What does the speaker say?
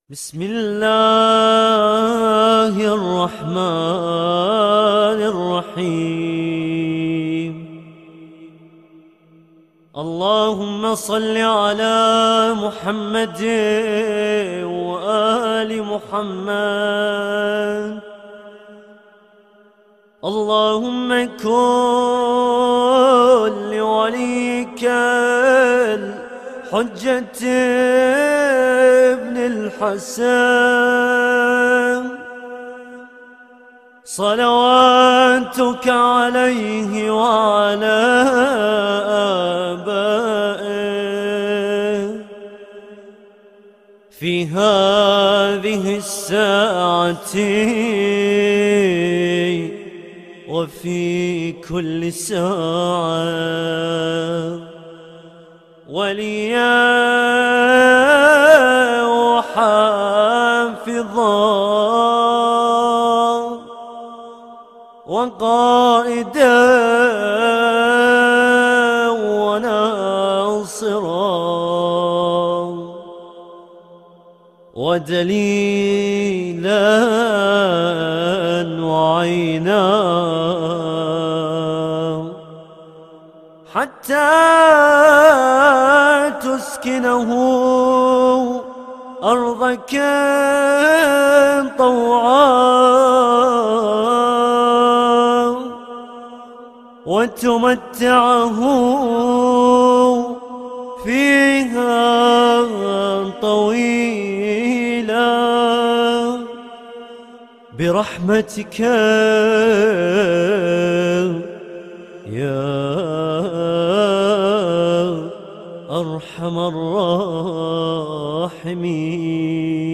بسم الله الرحمن الرحيم. اللهم صل على محمد وآل محمد. اللهم كن لوليك الحجة ابن الحسن صلواتك عليه وعلى آبائه في هذه الساعة وفي كل ساعة وليا وحافظا وقائدا وناصرا ودليلا وعينا حتى تسكنه أرضك طوعا وتمتعه فيها طويلا برحمتك يا أرحم الراحمين.